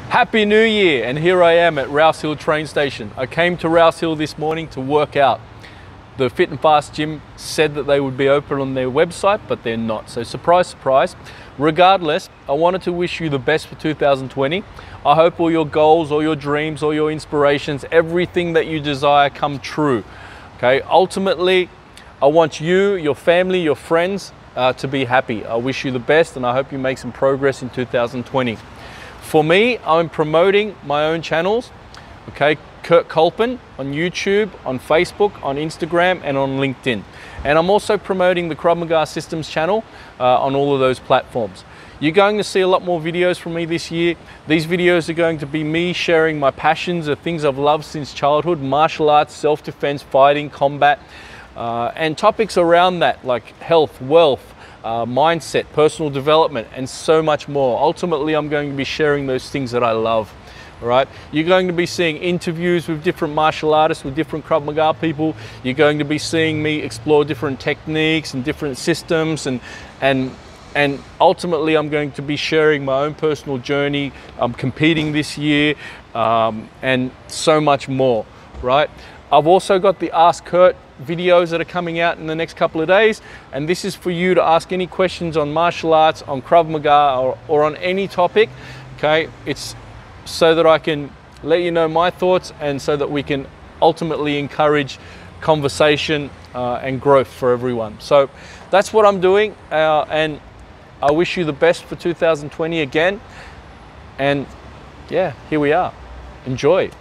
Happy New Year, and here I am at Rouse Hill Train Station. I came to Rouse Hill this morning to work out. The Fit and Fast gym said that they would be open on their website, but they're not. So surprise, surprise. Regardless, I wanted to wish you the best for 2020. I hope all your goals, all your dreams, all your inspirations, everything that you desire come true. Okay, ultimately, I want you, your family, your friends to be happy. I wish you the best, and I hope you make some progress in 2020. For me, I'm promoting my own channels, okay? Kurt Kolpin on YouTube, on Facebook, on Instagram, and on LinkedIn. And I'm also promoting the Krav Maga Systems channel on all of those platforms. You're going to see a lot more videos from me this year. These videos are going to be me sharing my passions of things I've loved since childhood: martial arts, self-defense, fighting, combat, and topics around that like health, wealth, mindset, personal development, and so much more. Ultimately, I'm going to be sharing those things that I love. All right, you're going to be seeing interviews with different martial artists, with different Krav Maga people. You're going to be seeing me explore different techniques and different systems, and ultimately, I'm going to be sharing my own personal journey. I'm competing this year, and so much more. Right. I've also got the Ask Kurt videos that are coming out in the next couple of days, and this is for you to ask any questions on martial arts, on Krav Maga, or on any topic. Okay, it's so that I can let you know my thoughts, and so that we can ultimately encourage conversation and growth for everyone. So that's what I'm doing, and I wish you the best for 2020 again. And yeah, here we are. Enjoy.